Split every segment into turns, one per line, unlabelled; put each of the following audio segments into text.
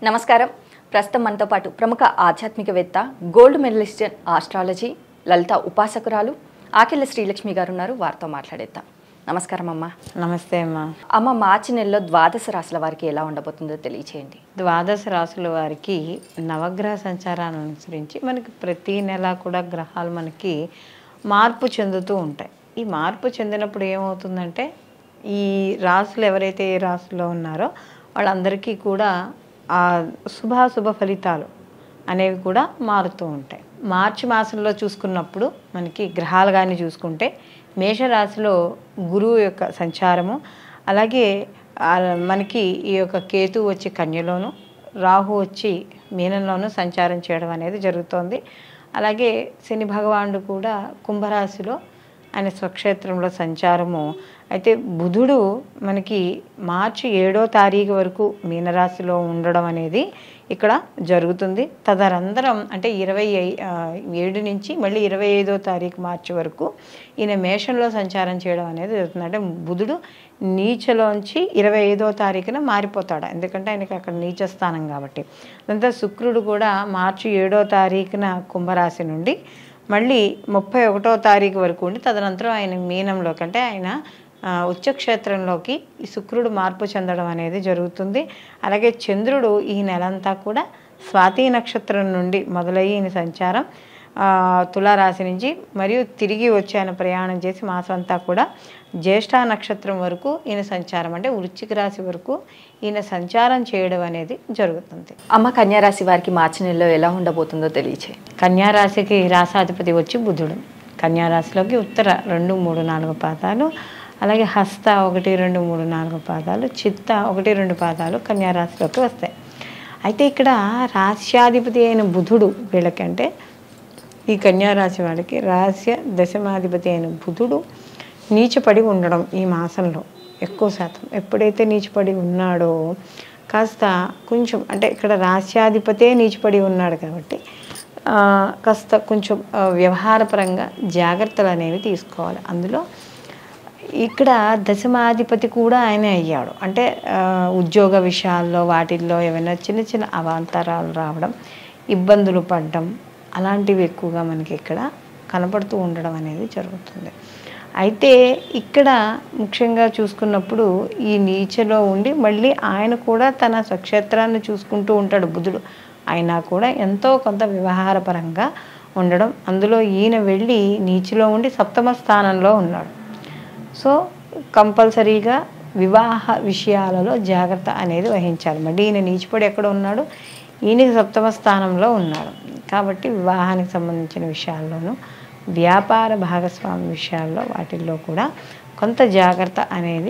నమస్కారం. ప్రస్తుతం మనతో పాటు ప్రముఖ ఆధ్యాత్మికవేత్త, gold medallist in astrology, Lalitha ఉపాసకురాలు ఆకెళ్ళ శ్రీలక్ష్మి గారు ఉన్నారు. వారితో మాట్లాడేద్దాం. నమస్కారం అమ్మ.
నమస్తే అమ్మ.
అమ్మ, మార్చి నెలలో ద్వాదశ రాశుల వారికి ఎలా ఉండబోతుందో తెలియచేయండి.
ద్వాదశ రాశుల వారికి నవగ్రహ సంచారాన్ని అనుసరించి మనకి ప్రతి నెల కూడా గ్రహాలు మనకి మార్పు చెందుతూ ఉంటాయి. ఈ మార్పు చెందినప్పుడు ఏమవుతుందంటే, ఈ రాశులు ఎవరైతే ఏ రాశిలో ఉన్నారో వాళ్ళందరికీ కూడా ఆ శుభాశుభ ఫలితాలు అనేవి కూడా మారుతూ ఉంటాయి. మార్చి మాసంలో చూసుకున్నప్పుడు మనకి గ్రహాలు కానీ చూసుకుంటే, మేషరాశిలో గురువు యొక్క సంచారము, అలాగే మనకి ఈ యొక్క కేతు వచ్చి కన్యలోను, రాహు వచ్చి మీనంలోను సంచారం చేయడం అనేది జరుగుతోంది. అలాగే శని భగవానుడు కూడా కుంభరాశిలో ఆయన స్వక్షేత్రంలో సంచారము. అయితే బుధుడు మనకి మార్చి 7వ తారీఖు వరకు మీనరాశిలో ఉండడం అనేది ఇక్కడ జరుగుతుంది. తదనంతరం అంటే 27 నుంచి మళ్ళీ 25వ తారీఖు మార్చి వరకు ఈయన మేషంలో సంచారం చేయడం అనేది జరుగుతుంది. అంటే బుధుడు నీచలోంచి 25వ తారీఖున మారిపోతాడు, ఎందుకంటే ఆయనకి అక్కడ నీచ స్థానం కాబట్టి. అదంతా శుక్రుడు కూడా మార్చి 7వ తారీఖున కుంభరాశి నుండి మళ్ళీ 31వ తారీఖు వరకు ఉండి తదనంతరం ఆయన మీనంలోకి అంటే ఆయన ఉచ్చక్షేత్రంలోకి ఈ శుక్రుడు మార్పు చెందడం అనేది జరుగుతుంది. అలాగే చంద్రుడు ఈ నెలంతా కూడా స్వాతి నక్షత్రం నుండి మొదలయ్యి ఈయన సంచారం తులారాశి నుంచి మరియు తిరిగి వచ్చి ఆయన ప్రయాణం చేసి మాసం అంతా కూడా జ్యేష్ఠ నక్షత్రం వరకు ఈయన సంచారం అంటే వృశ్చిక రాశి వరకు ఈయన సంచారం చేయడం అనేది జరుగుతుంది.
అమ్మ, కన్యారాశి వారికి మార్చి నెలలో ఎలా ఉండబోతుందో తెలియచేయండి.
కన్యారాశికి రాశాధిపతి వచ్చి బుధుడు. కన్యారాశిలోకి ఉత్తర 2, 3, 4 పాదాలు, అలాగే హస్త 1, 2, 3, 4 పాదాలు, చిత్త 1, 2 పాదాలు కన్యారాశిలోకి వస్తాయి. అయితే ఇక్కడ రాశ్యాధిపతి అయిన బుధుడు వీళ్ళకంటే ఈ కన్యారాశి వాళ్ళకి రాశ్య దశమాధిపతి అయిన బుధుడు నీచపడి ఉండడం ఈ మాసంలో ఎక్కువ శాతం. ఎప్పుడైతే నీచపడి ఉన్నాడో కాస్త కొంచెం అంటే ఇక్కడ రాశ్యాధిపతే నీచపడి ఉన్నాడు కాబట్టి కాస్త కొంచెం వ్యవహారపరంగా జాగ్రత్తలు అనేవి తీసుకోవాలి. అందులో ఇక్కడ దశమాధిపతి కూడా ఆయనే అయ్యాడు. అంటే ఉద్యోగ విషయాల్లో వాటిల్లో ఏమైనా చిన్న చిన్న అవాంతరాలు రావడం, ఇబ్బందులు పడడం అలాంటివి ఎక్కువగా మనకి ఇక్కడ కనపడుతూ ఉండడం అనేది జరుగుతుంది. అయితే ఇక్కడ ముఖ్యంగా చూసుకున్నప్పుడు ఈ నీచలో ఉండి మళ్ళీ ఆయన కూడా తన స్వక్షేత్రాన్ని చూసుకుంటూ ఉంటాడు బుధుడు. అయినా కూడా ఎంతో కొంత వ్యవహారపరంగా ఉండడం, అందులో ఈయన వెళ్ళి నీచలో ఉండి 7వ స్థానంలో ఉన్నాడు. సో కంపల్సరీగా వివాహ విషయాలలో జాగ్రత్త అనేది వహించాలి. మళ్ళీ ఈయన నీచిపడి ఎక్కడ ఉన్నాడు, ఈయనకి 7వ స్థానంలో ఉన్నాడు కాబట్టి వివాహానికి సంబంధించిన విషయాల్లోనూ వ్యాపార భాగస్వామి విషయాల్లో వాటిల్లో కూడా కొంత జాగ్రత్త అనేది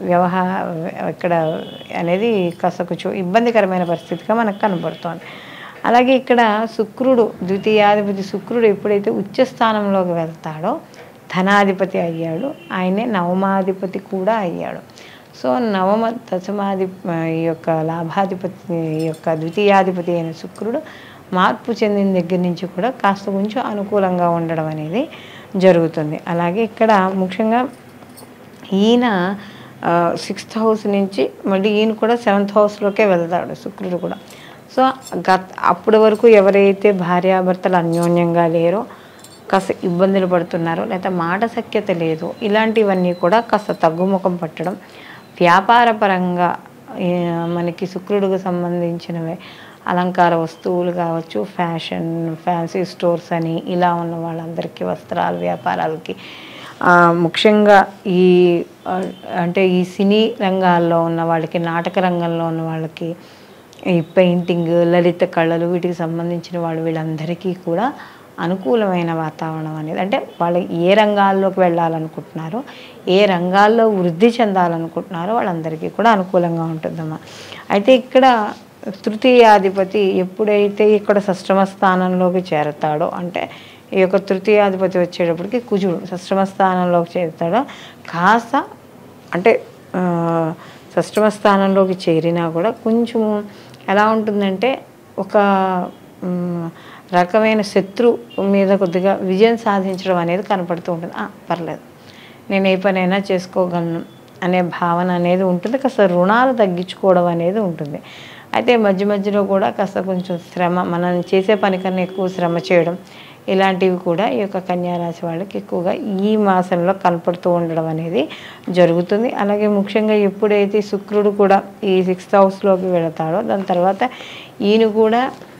ఇక్కడ అనేది కాస్త కొంచెం ఇబ్బందికరమైన పరిస్థితిగా మనకు కనబడుతోంది. అలాగే ఇక్కడ శుక్రుడు ద్వితీయాధిపతి శుక్రుడు ఎప్పుడైతే ఉచ్చ స్థానంలోకి వెళ్తాడో ధనాధిపతి అయ్యాడు, ఆయనే నవమాధిపతి కూడా అయ్యాడు. సో నవమ ఈ యొక్క లాభాధిపతి యొక్క ద్వితీయాధిపతి అయిన శుక్రుడు మార్పు చెందిన దగ్గర నుంచి కూడా కాస్త కొంచెం అనుకూలంగా ఉండడం అనేది జరుగుతుంది. అలాగే ఇక్కడ ముఖ్యంగా ఈయన 6th హౌస్ నుంచి మళ్ళీ ఈయన కూడా 7th హౌస్లోకే వెళ్తాడు శుక్రుడు కూడా. సో అప్పటి వరకు ఎవరైతే భార్యాభర్తలు అన్యోన్యంగా లేరో, కాస్త ఇబ్బందులు పడుతున్నారో, లేదా మాట సఖ్యత లేదో, ఇలాంటివన్నీ కూడా కాస్త తగ్గుముఖం పట్టడం, వ్యాపారపరంగా మనకి శుక్రుడికి సంబంధించినవే అలంకార వస్తువులు కావచ్చు, ఫ్యాన్సీ స్టోర్స్ అని ఇలా ఉన్న వాళ్ళందరికీ వస్త్రాల వ్యాపారాలకి, ముఖ్యంగా అంటే ఈ సినీ రంగాల్లో ఉన్న వాళ్ళకి, నాటక రంగంలో ఉన్న వాళ్ళకి, ఈ పెయింటింగ్, లలిత కళలు వీటికి సంబంధించిన వీళ్ళందరికీ కూడా అనుకూలమైన వాతావరణం అనేది, అంటే వాళ్ళు ఏ రంగాల్లోకి వెళ్ళాలనుకుంటున్నారో, ఏ రంగాల్లో వృద్ధి చెందాలనుకుంటున్నారో వాళ్ళందరికీ కూడా అనుకూలంగా ఉంటుందమ్మా. అయితే ఇక్కడ తృతీయాధిపతి ఎప్పుడైతే ఇక్కడ 6వ స్థానంలోకి చేరతాడో, అంటే ఈ యొక్క తృతీయాధిపతి వచ్చేటప్పటికి కుజుడు 6వ స్థానంలోకి చేరుతాడో కాస్త అంటే 6వ స్థానంలోకి చేరినా కూడా కొంచెము ఎలా ఉంటుందంటే ఒక రకమైన శత్రు మీద కొద్దిగా విజయం సాధించడం అనేది కనపడుతూ ఉంటుంది. పర్లేదు, నేను ఏ పనైనా చేసుకోగలను అనే భావన అనేది ఉంటుంది. కాస్త రుణాలు తగ్గించుకోవడం అనేది ఉంటుంది. అయితే మధ్య మధ్యలో కూడా కాస్త కొంచెం శ్రమ, మనం చేసే పని కన్నా ఎక్కువ శ్రమ చేయడం, ఇలాంటివి కూడా ఈ యొక్క కన్యారాశి వాళ్ళకి ఎక్కువగా ఈ మాసంలో కనపడుతూ ఉండడం అనేది జరుగుతుంది. అలాగే ముఖ్యంగా ఎప్పుడైతే శుక్రుడు కూడా ఈ 6th హౌస్లోకి వెళతాడో దాని తర్వాత ఈయన కూడా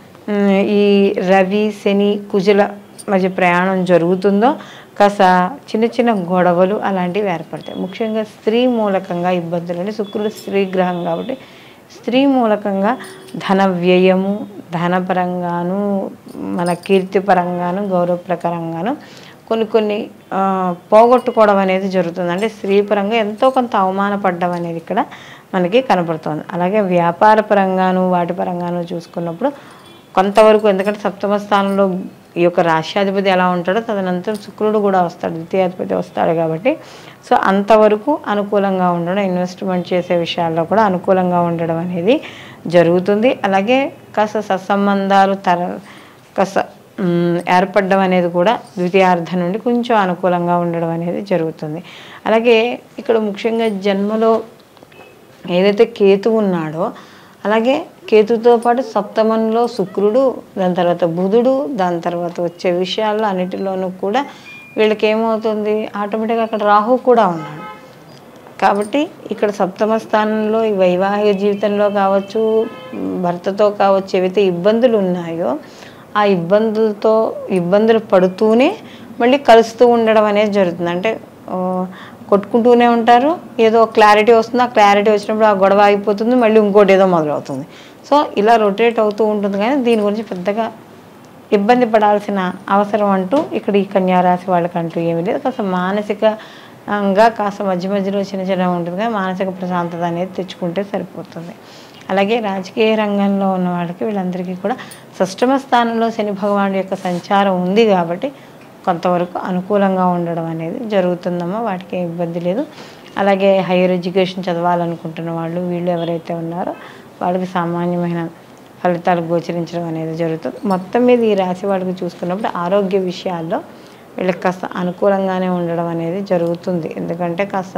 ఈ రవి శని కుజుల మధ్య ప్రయాణం జరుగుతుందో కాస్త చిన్న చిన్న గొడవలు అలాంటివి ఏర్పడతాయి. ముఖ్యంగా స్త్రీ మూలకంగా ఇబ్బందులు, అంటే శుక్రుడు స్త్రీ గ్రహం కాబట్టి స్త్రీ మూలకంగా ధన వ్యయము, ధనపరంగాను మన కీర్తిపరంగాను గౌరవప్రకరంగాను కొన్ని పోగొట్టుకోవడం అనేది జరుగుతుంది. అంటే స్త్రీ పరంగా ఎంతో కొంత అవమానపడడం అనేది ఇక్కడ మనకి కనపడుతుంది. అలాగే వ్యాపార పరంగాను వాటి పరంగాను చూసుకున్నప్పుడు కొంతవరకు, ఎందుకంటే 7వ స్థానంలో ఈ యొక్క రాష్ట్రాధిపతి ఎలా ఉంటాడో తదనంతరం శుక్రుడు కూడా వస్తాడు, ద్వితీయాధిపతి వస్తాడు కాబట్టి సో అంతవరకు అనుకూలంగా ఉండడం, ఇన్వెస్ట్మెంట్ చేసే విషయాల్లో కూడా అనుకూలంగా ఉండడం అనేది జరుగుతుంది. అలాగే కాస్త సత్సంబంధాలు కాస్త ఏర్పడడం అనేది కూడా ద్వితీయార్థం నుండి కొంచెం అనుకూలంగా ఉండడం అనేది జరుగుతుంది. అలాగే ఇక్కడ ముఖ్యంగా జన్మలో ఏదైతే కేతు ఉన్నాడో అలాగే కేతుతో పాటు సప్తమంలో శుక్రుడు, దాని తర్వాత బుధుడు, దాని తర్వాత వచ్చే విషయాల్లో అన్నిటిలోనూ కూడా వీళ్ళకి ఏమవుతుంది, ఆటోమేటిక్గా అక్కడ రాహు కూడా ఉన్నాడు. కాబట్టి ఇక్కడ 7వ స్థానంలో ఈ వైవాహిక జీవితంలో కావచ్చు, భర్తతో కావచ్చు, ఏవైతే ఇబ్బందులు ఉన్నాయో ఆ ఇబ్బందులు పడుతూనే మళ్ళీ కలుస్తూ ఉండడం అనేది జరుగుతుంది. అంటే కొట్టుకుంటూనే ఉంటారు, ఏదో క్లారిటీ వస్తుంది, ఆ క్లారిటీ వచ్చినప్పుడు ఆ గొడవ అయిపోతుంది, మళ్ళీ ఇంకోటి ఏదో మొదలవుతుంది. సో ఇలా రొటేట్ అవుతూ ఉంటుంది. కానీ దీని గురించి పెద్దగా ఇబ్బంది పడాల్సిన అవసరం అంటూ ఇక్కడ ఈ కన్యారాశి వాళ్ళకంటూ ఏమీ లేదు. కాస్త మానసికంగా కాస్త మధ్య మధ్యలో చిన్న ఉంటుంది, కానీ మానసిక ప్రశాంతత అనేది తెచ్చుకుంటే సరిపోతుంది. అలాగే రాజకీయ రంగంలో ఉన్న వాళ్ళకి వీళ్ళందరికీ కూడా 6వ స్థానంలో శని భగవానుడి యొక్క సంచారం ఉంది కాబట్టి కొంతవరకు అనుకూలంగా ఉండడం అనేది జరుగుతుందమ్మా, వాటికి ఇబ్బంది లేదు. అలాగే హైయర్ ఎడ్యుకేషన్ చదవాలనుకుంటున్న వాళ్ళు వీళ్ళు ఎవరైతే ఉన్నారో వాళ్ళకి సామాన్యమైన ఫలితాలు గోచరించడం అనేది జరుగుతుంది. మొత్తం మీద ఈ రాశి వాళ్ళకి చూసుకున్నప్పుడు ఆరోగ్య విషయాల్లో వీళ్ళకి కాస్త అనుకూలంగానే ఉండడం అనేది జరుగుతుంది. ఎందుకంటే కాస్త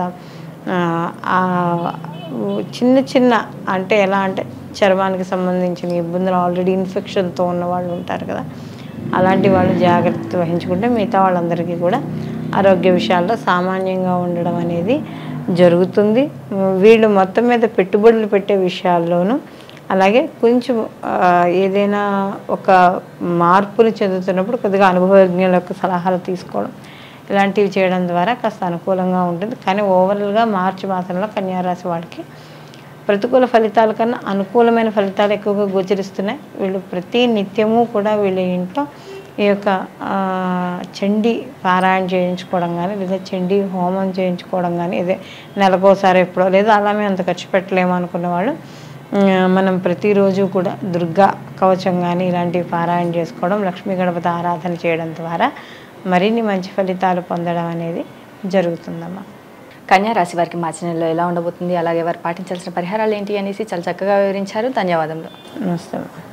చిన్న అంటే ఎలా అంటే చర్మానికి సంబంధించిన ఇబ్బందులు, ఆల్రెడీ ఇన్ఫెక్షన్తో ఉన్న వాళ్ళు ఉంటారు కదా, అలాంటి వాళ్ళు జాగ్రత్త వహించుకుంటే మిగతా వాళ్ళందరికీ కూడా ఆరోగ్య విషయాల్లో సామాన్యంగా ఉండడం అనేది జరుగుతుంది. వీళ్ళు మొత్తం మీద పెట్టుబడులు పెట్టే విషయాల్లోనూ అలాగే కొంచెం ఏదైనా ఒక మార్పులు చెందుతున్నప్పుడు కొద్దిగా అనుభవజ్ఞుల యొక్క సలహాలు తీసుకోవడం ఇలాంటివి చేయడం ద్వారా కాస్త అనుకూలంగా ఉంటుంది. కానీ ఓవరాల్గా మార్చి మాసంలో కన్యారాశి వాళ్ళకి ప్రతికూల ఫలితాల కన్నా అనుకూలమైన ఫలితాలు ఎక్కువగా గోచరిస్తున్నాయి. వీళ్ళు ప్రతి నిత్యము కూడా వీళ్ళ ఇంట్లో ఈ యొక్క చండీ పారాయణ చేయించుకోవడం కానీ, లేదా చండీ హోమం చేయించుకోవడం కానీ, ఇదే నెలకోసారి ఎప్పుడో, లేదా అలానే అంత ఖర్చు పెట్టలేము అనుకున్న వాళ్ళు మనం ప్రతిరోజు కూడా దుర్గా కవచం కానీ ఇలాంటివి పారాయణ చేసుకోవడం, లక్ష్మీ గణపతి ఆరాధన చేయడం ద్వారా మరిన్ని మంచి ఫలితాలు పొందడం అనేది జరుగుతుందమ్మా.
కన్యారాశి వారికి మార్చి నెలలో ఎలా ఉండబోతుంది, అలాగే వారు పాటించాల్సిన పరిహారాలు ఏంటి అనేసి చాలా చక్కగా వివరించారు. ధన్యవాదములు.
నమస్తే.